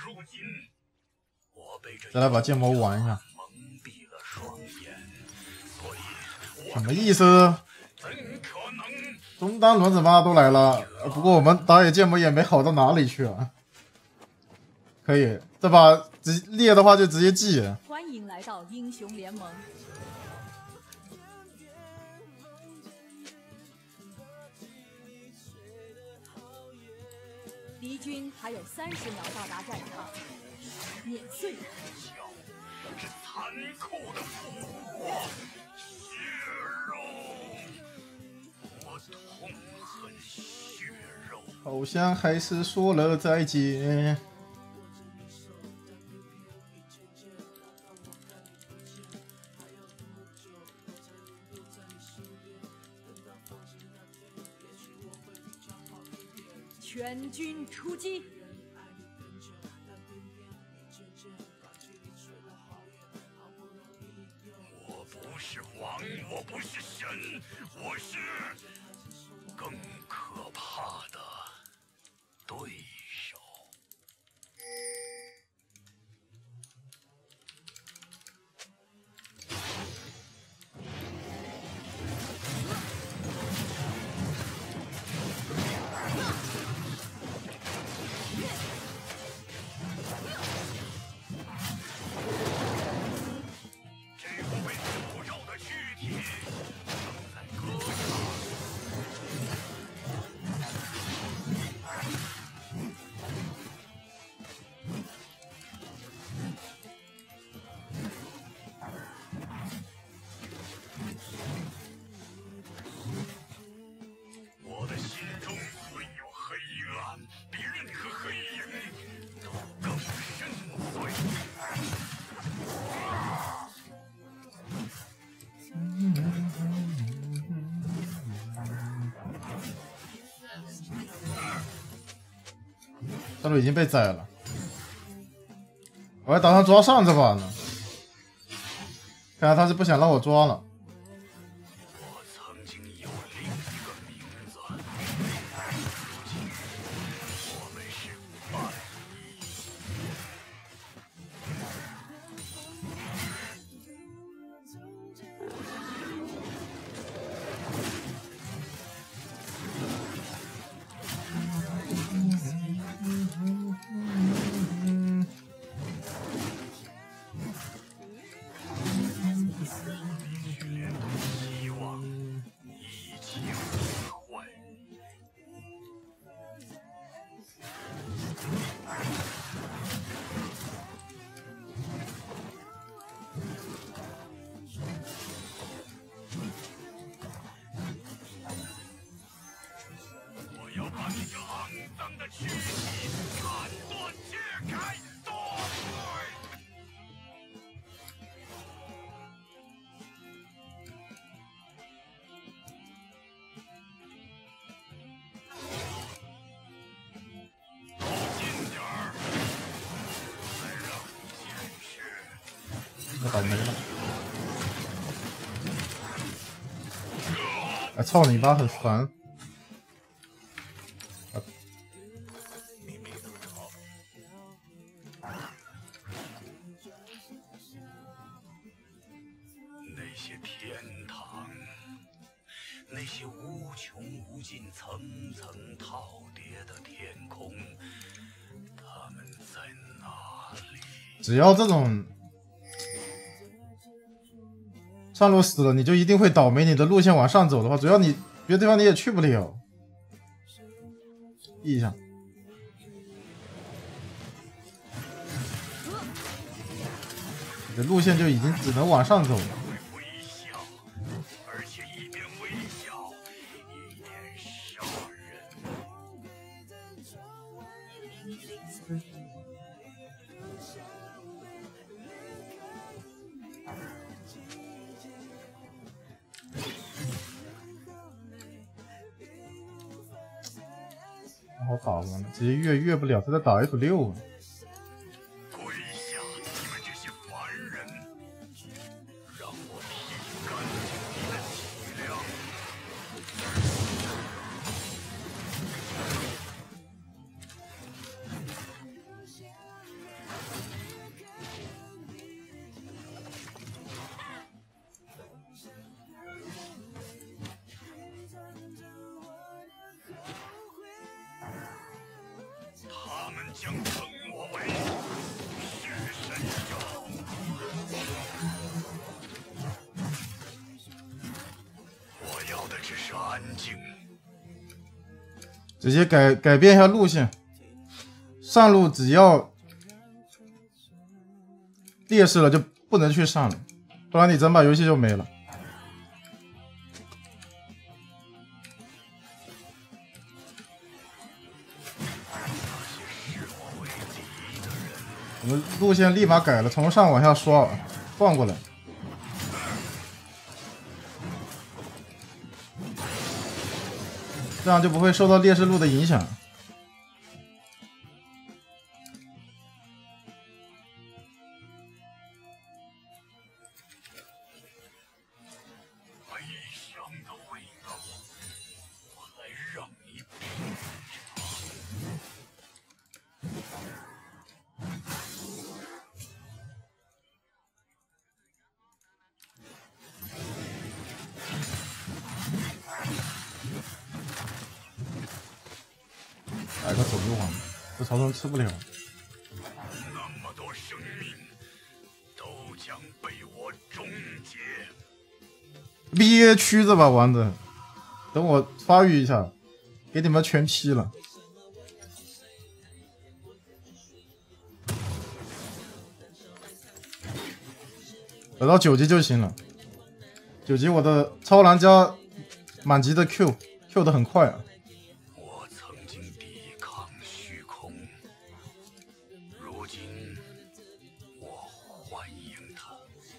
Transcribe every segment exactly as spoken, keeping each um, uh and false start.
再来把剑魔玩一下。什么意思？中单轮子妈都来了，不过我们打野剑魔也没好到哪里去啊。可以，这把直裂的话就直接记。 欢迎来到英雄联盟。敌军还有三十秒到达战场，碾碎。 是残酷的复活，血肉，我痛恨血肉。 好像还是说了再见。 全军出击！ 我不是王，我不是神，我是更可怕的对手。 大陆已经被宰了，我还打算抓上这把呢，看来他是不想让我抓了。 我曾经有另一个名字，如今我们是半躯体砍断切开剁碎。靠近点儿，再让你见识。 我倒霉了！哎，操你妈，很烦！ 那些无穷无尽、层层套叠的天空，他们在哪里？ 只要这种上路死了，你就一定会倒霉。你的路线往上走的话，只要你别的地方你也去不了。意一下，你的路线就已经只能往上走了。好打我呢，直接越越不了，他在打 F 六。 跪下，你们这些凡人，让我劈干净你的脊梁。 他们将称我为弑神者。我要的只是安静。 直接改改变一下路线，上路只要劣势了就不能去上了，不然你整把游戏就没了。我们路线立马改了，从上往下刷，转过来。这样就不会受到劣势路的影响。 悲伤的味道，我来让你品来个走路王，这曹操吃不了。 那么多生命都将被我终结。 憋屈着吧，玩的。等我发育一下，给你们全劈了。等到九级就行了。九级我的超蓝加满级的 Q，Q 的很快啊。 我曾经抵抗虚空，如今我欢迎它。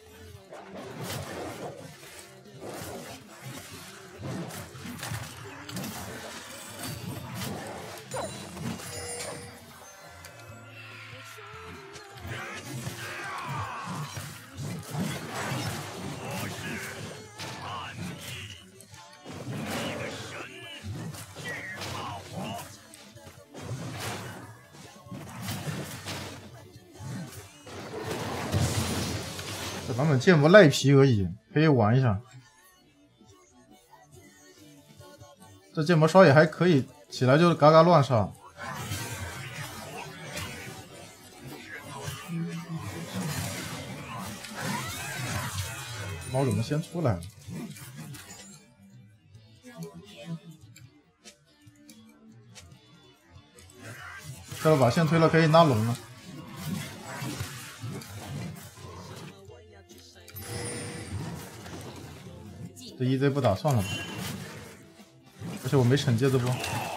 我是暗翼，你的神惧怕我。 这版本建模赖皮而已，可以玩一下。这建模刷也还可以，起来就是嘎嘎乱杀。猫怎么先出来了？这个把线推了，可以拉龙了。这 E Z 不打算了吧？而且我没惩戒这波。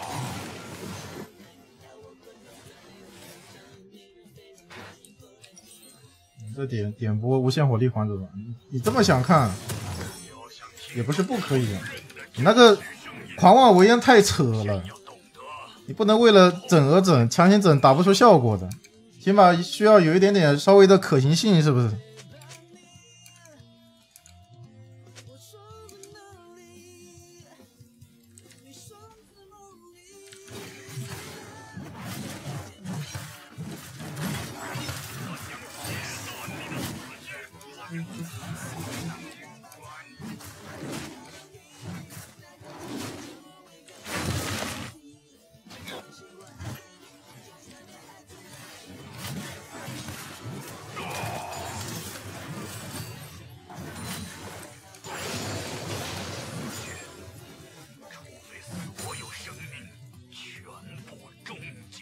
这点点播无限火力环者，你你这么想看，也不是不可以的。你那个狂妄为烟太扯了，你不能为了整而整，强行整打不出效果的，起码需要有一点点稍微的可行性，是不是？ 所有生命全部终结。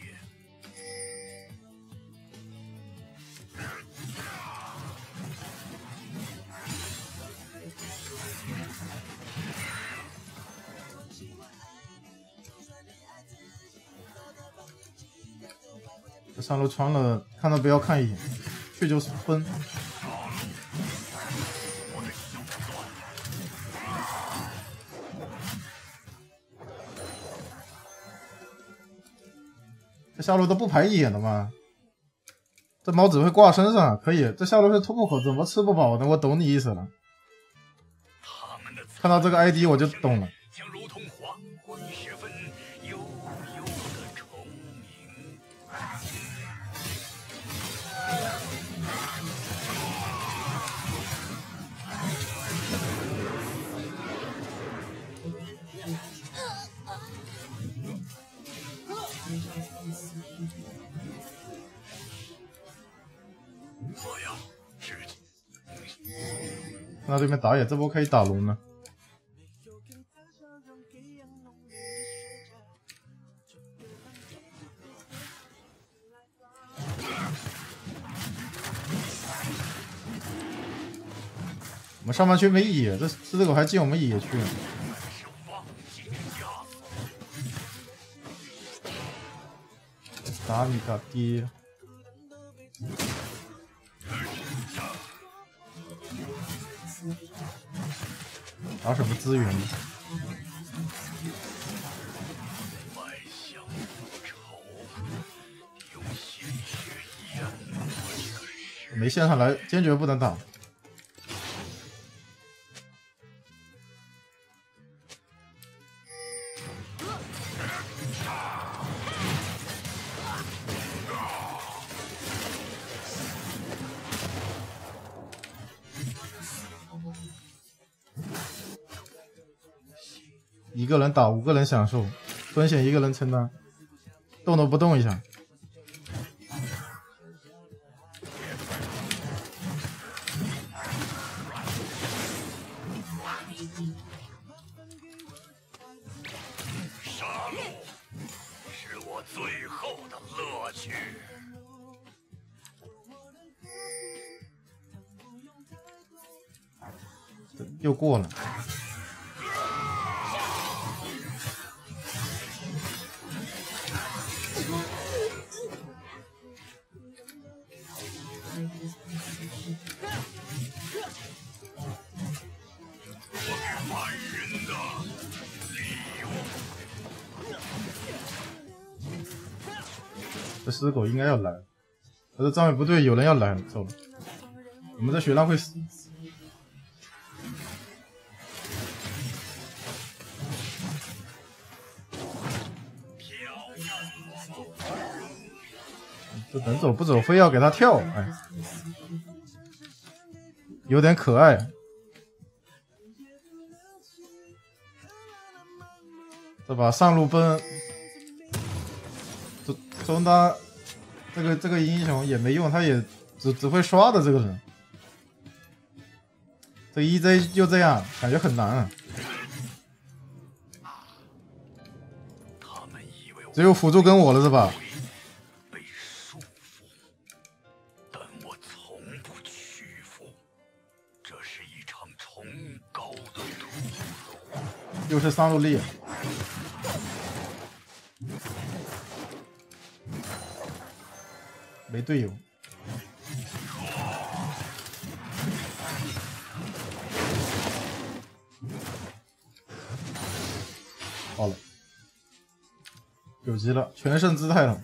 这上路穿了，看都不要看一眼，去就是分。这下路都不排一眼的吗？这猫只会挂身上，可以。这下路是突破口，怎么吃不饱的？我懂你意思了。看到这个 I D 我就懂了。 将如同黄昏时分悠悠的虫鸣。 我要直接。 看到对面打野，这波可以打龙了。我们上半区没野，这狮子狗还进我们野区。打你个爹！打什么资源？没线上来，坚决不能打。一个人打五个人享受，风险一个人承担，动都不动一下。 杀戮是我最后的乐趣。 又过了。这狮子狗应该要来，可是站位不对，有人要来了，走了。我们这血浪会死。这能走不走，非要给他跳，哎，有点可爱。这把上路奔。中单这个这个英雄也没用，他也只只会刷的这个人，这 E J 就这样，感觉很难啊。只有辅助跟我了是吧？ 被束缚，但我从不屈服。这是一场崇高的屠戮。 又是三路力。没队友，好了，有机了，全胜姿态了。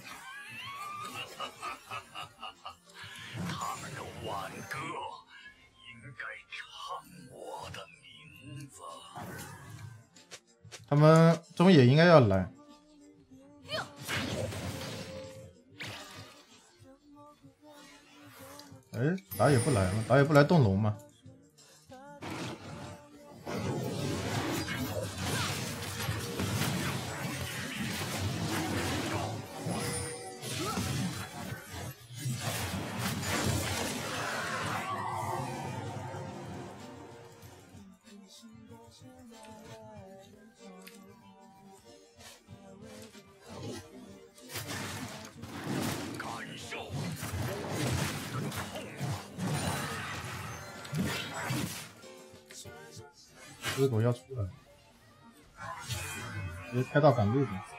他们的挽歌应该唱我的名字。 他们中野应该要来。哎，打野不来了，打野不来动龙吗？狮子狗要出来，直接开到赶路吧。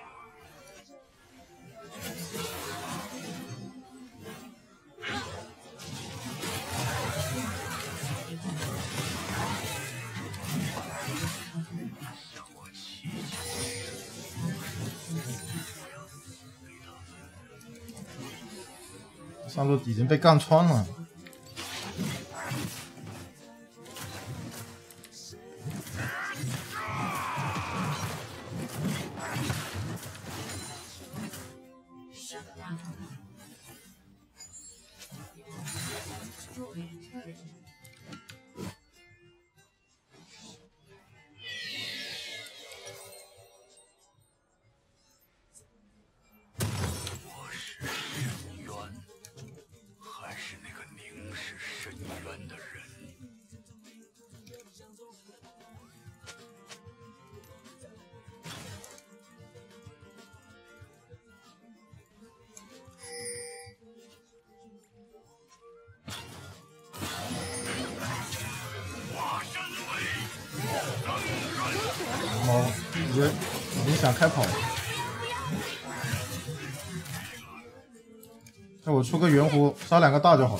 上路已经被干穿了。 直接已经想开跑了。那我出个圆弧杀两个大就好了。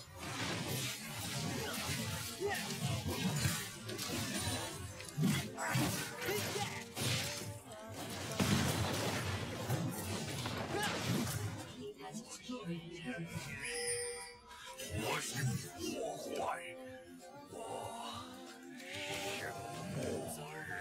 我是破坏，我是末日。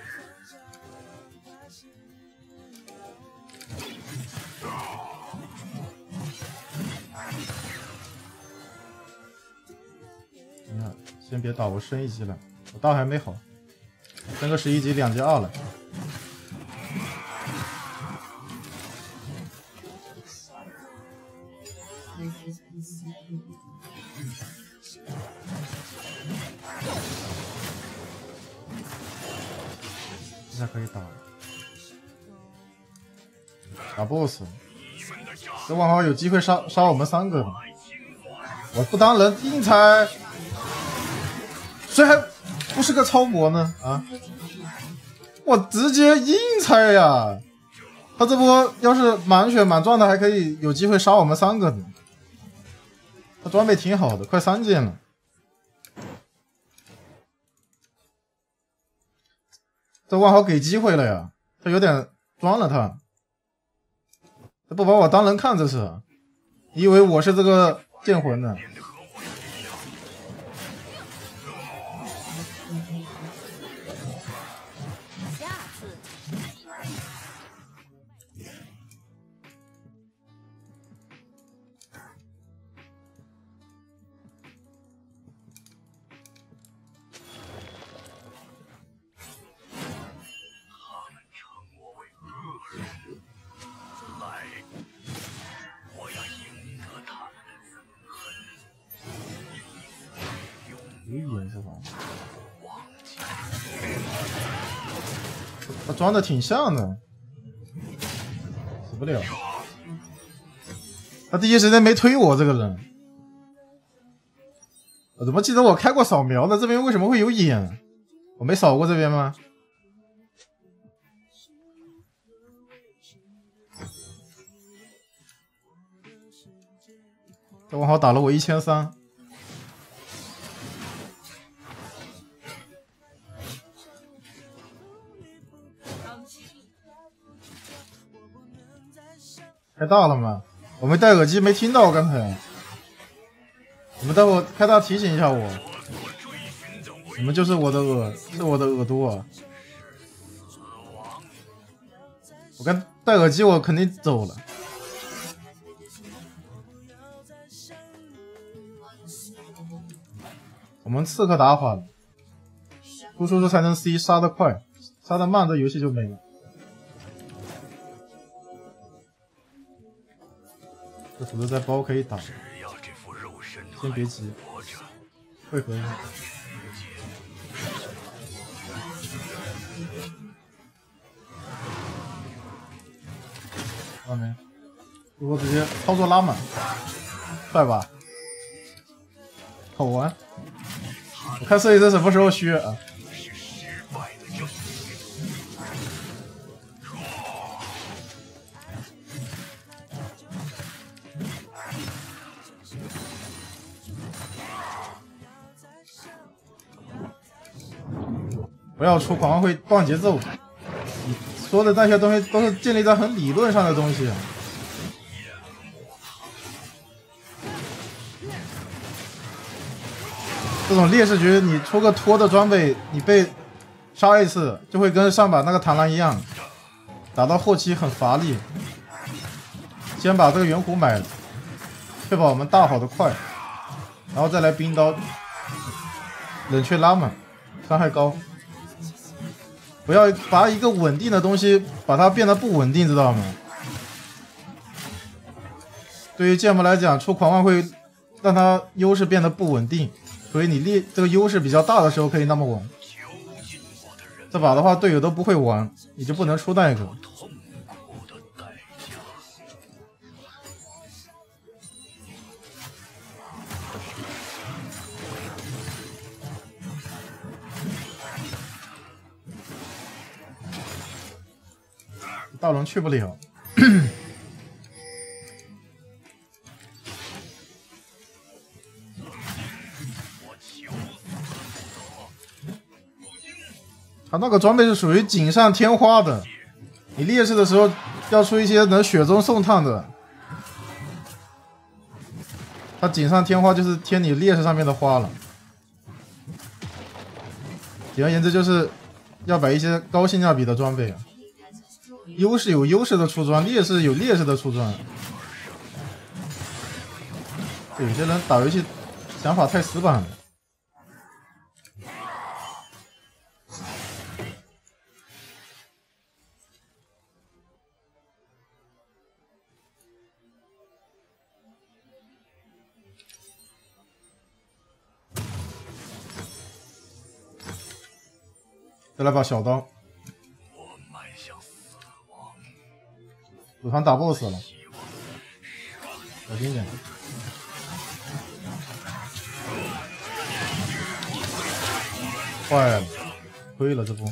你看，先别打，我升一级了，我刀还没好，升个十一级，两级二了。现在可以打了，打 boss。这万豪有机会杀杀我们三个，我不当人硬踩，谁还不是个超模呢？啊！我直接硬踩呀！他这波要是满血满状态，还可以有机会杀我们三个呢。他装备挺好的，快三件了。这万豪给机会了呀，他有点装了他，他不把我当人看，这是，以为我是这个剑魂呢。 下次有眼是吧？他装的挺像的，死不了。他第一时间没推我这个人，我怎么记得我开过扫描的？这边为什么会有眼？我没扫过这边吗？这万豪打了我一千三。开大了吗？我没戴耳机，没听到刚才。你们待会开大提醒一下我。你们就是我的耳，是我的耳朵啊。我刚戴耳机，我肯定走了。我们刺客打法了，出输出才能 C 杀得快，杀得慢，这游戏就没了。这斧子在包可以打，先别急，会合一下。看到没？我直接操作拉满，快吧？好玩。我看设计师什么时候削啊？不要出狂欢会断节奏，你说的那些东西都是建立在很理论上的东西。这种劣势局，你出个拖的装备，你被杀一次，就会跟上把那个螳螂一样，打到后期很乏力。先把这个圆弧买了，确保我们大跑的快，然后再来冰刀，冷却拉满，伤害高。不要把一个稳定的东西把它变得不稳定，知道吗？对于剑魔来讲，出狂欢会让它优势变得不稳定。所以你力这个优势比较大的时候可以那么玩，这把的话队友都不会玩，你就不能出那个。 大龙去不了。他那个装备是属于锦上添花的，你劣势的时候要出一些能雪中送炭的。他锦上添花就是添你劣势上面的花了。简而言之，就是要摆一些高性价比的装备，优势有优势的出装，劣势有劣势的出装。有些人打游戏想法太死板了。再来把小刀，组团打 boss 了，小心点。坏了，亏了这波。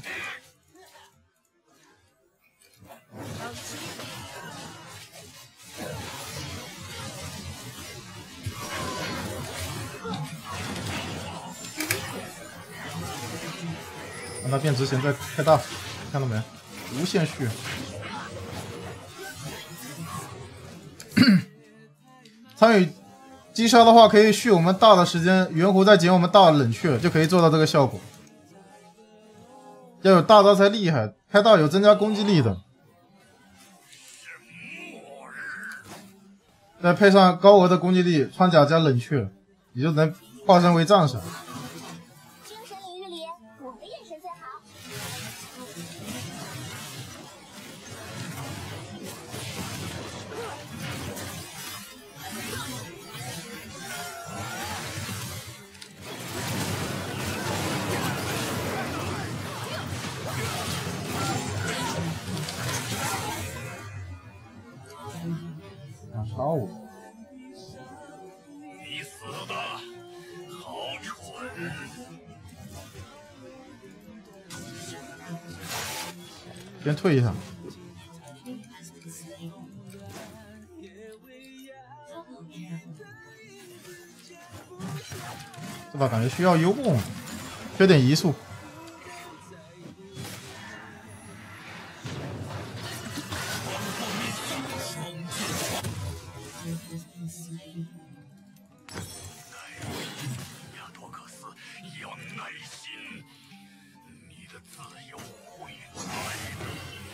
让他变值钱再开大，看到没？无限续。参与击杀的话，可以续我们大的时间，圆弧再减我们大的冷却，就可以做到这个效果。要有大招才厉害，开大有增加攻击力的。再配上高额的攻击力，穿甲加冷却，你就能化身为战士。 精神领域里，我的眼神最好。 想杀我？ 你死的好蠢！ 先退一下。这把感觉需要幽梦，缺点移速。 亚多克斯要耐心，你的自由会来的。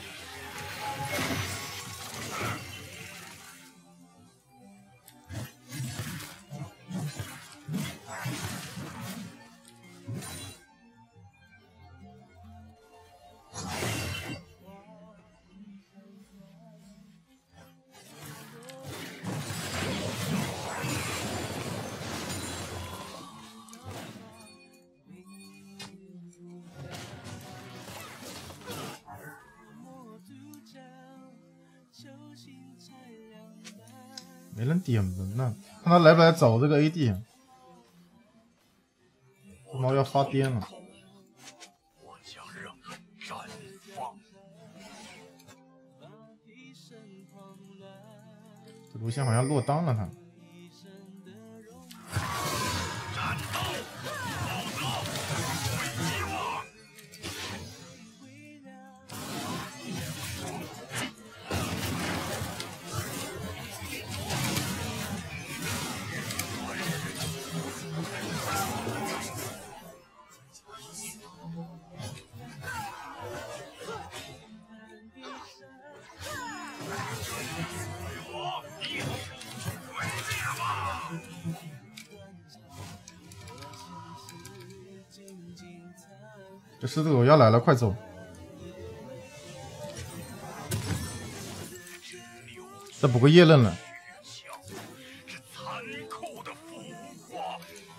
没人点门呢，看他来不来找这个 A D。这猫要发癫了。 我将让它绽放。 这卢线好像落单了他。 战斗，否则毁希望。 这狮子狗要来了，快走！再补个叶刃了。 是残酷的腐化。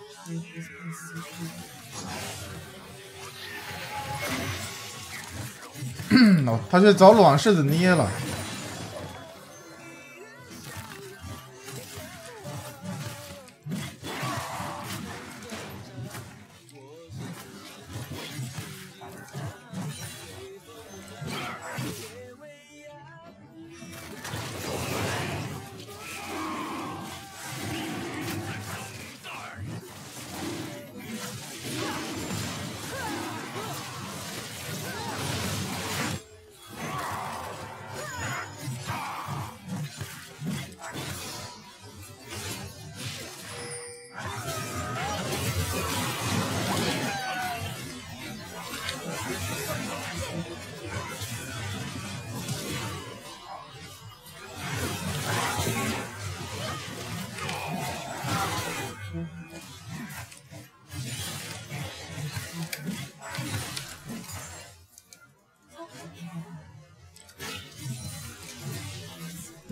哦，他去找卵柿子捏了。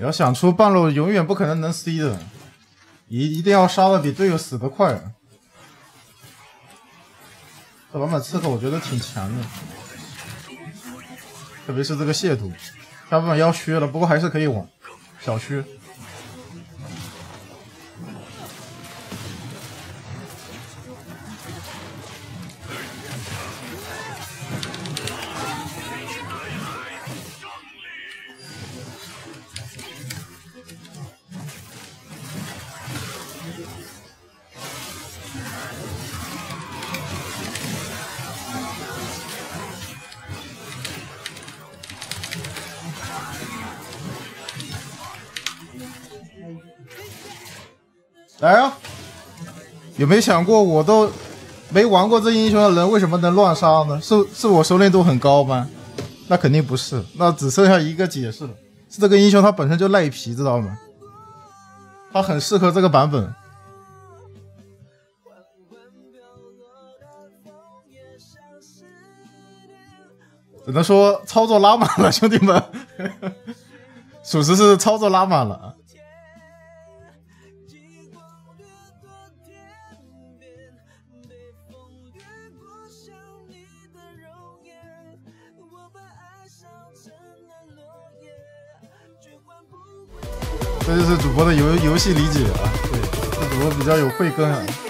要想出半路永远不可能能 C 的，一一定要杀的比队友死得快。这版本刺客我觉得挺强的，特别是这个亵渎，下部分要削了，不过还是可以玩，小削。来啊！有没有想过，我都没玩过这英雄的人，为什么能乱杀呢？是是我熟练度很高吗？那肯定不是，那只剩下一个解释了，是这个英雄他本身就赖皮，知道吗？他很适合这个版本。只能说操作拉满了，兄弟们，属实是操作拉满了。这就是主播的游游戏理解啊，对，这主播比较有慧根啊。